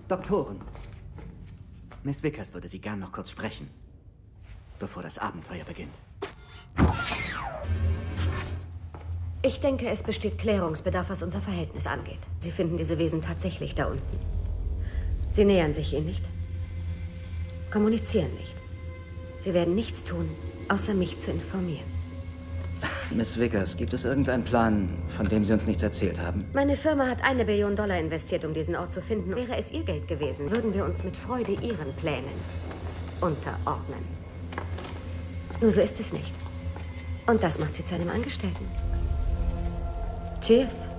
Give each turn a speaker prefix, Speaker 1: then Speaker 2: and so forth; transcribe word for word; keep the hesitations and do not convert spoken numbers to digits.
Speaker 1: Doktoren. Miss Vickers würde Sie gern noch kurz sprechen, bevor das Abenteuer beginnt.
Speaker 2: Ich denke, es besteht Klärungsbedarf, was unser Verhältnis angeht. Sie finden diese Wesen tatsächlich da unten. Sie nähern sich ihnen nicht. Kommunizieren nicht. Sie werden nichts tun, außer mich zu informieren.
Speaker 1: Miss Vickers, gibt es irgendeinen Plan, von dem Sie uns nichts erzählt haben?
Speaker 2: Meine Firma hat eine Billion Dollar investiert, um diesen Ort zu finden. Wäre es Ihr Geld gewesen, würden wir uns mit Freude Ihren Plänen unterordnen. Nur so ist es nicht. Und das macht Sie zu einem Angestellten. Cheers.